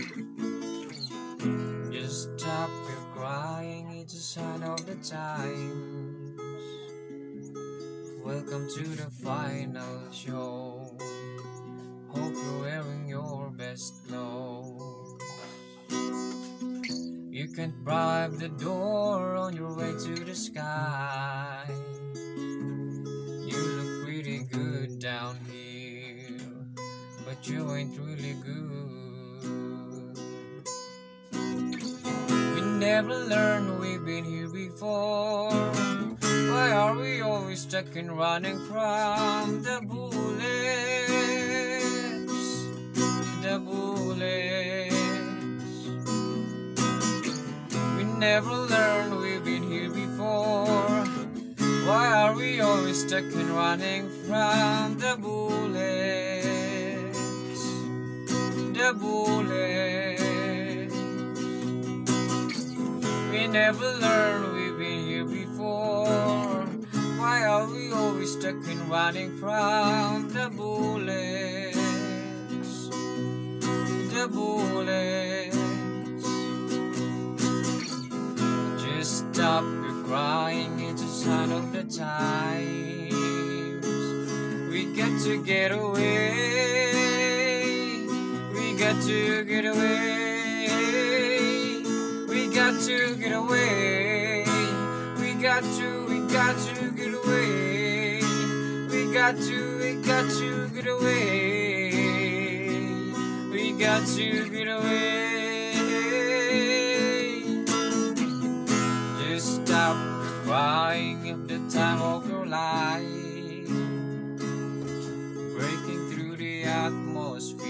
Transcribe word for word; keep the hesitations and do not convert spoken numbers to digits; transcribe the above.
Just stop your crying, it's a sign of the times. Welcome to the final show. Hope you're wearing your best clothes. You can't bribe the door on your way to the sky. You look pretty good down here, but you ain't really good. We never learned we've been here before. Why are we always stuck in running from the bullets? The bullets. We never learned we've been here before. Why are we always stuck in running from the bullets? The bullets. We never learned we've been here before. Why are we always stuck in running from the bullets? The bullets. Just stop your crying, it's a sign of the times. We got to get away. We got to get away. We got to get away. We got to, we got to get away. We got to, we got to get away. We got to get away. Just stop crying at the time of your life. Breaking through the atmosphere.